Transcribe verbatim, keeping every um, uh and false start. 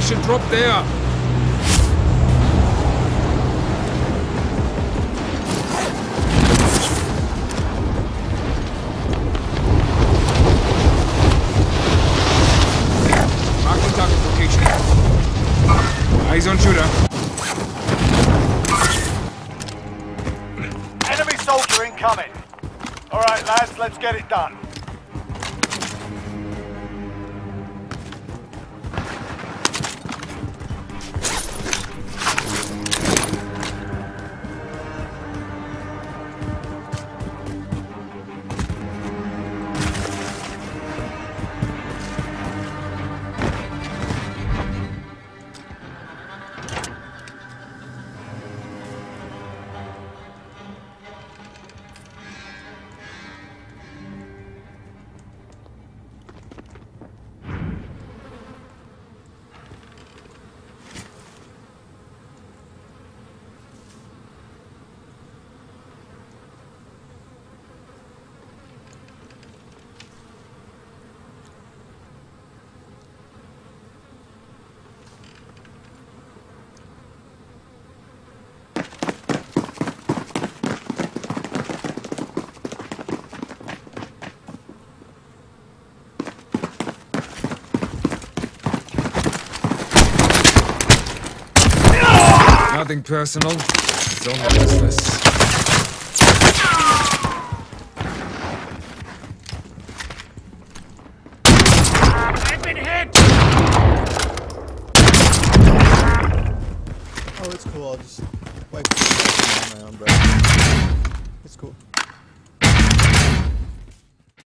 should drop there. Mark the target location. Eyes on shooter. Enemy soldier incoming. All right, lads, let's get it done. Nothing personal, it's only business. I've been hit! Oh, it's cool, I'll just wipe it on my own breath. It's cool.